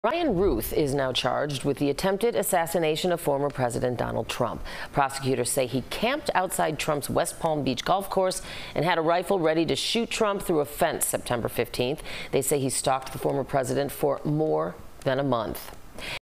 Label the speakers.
Speaker 1: Ryan Routh is now charged with the attempted assassination of former President Donald Trump. Prosecutors say he camped outside Trump's West Palm Beach golf course and had a rifle ready to shoot Trump through a fence September 15th. They say he stalked the former president for more than a month.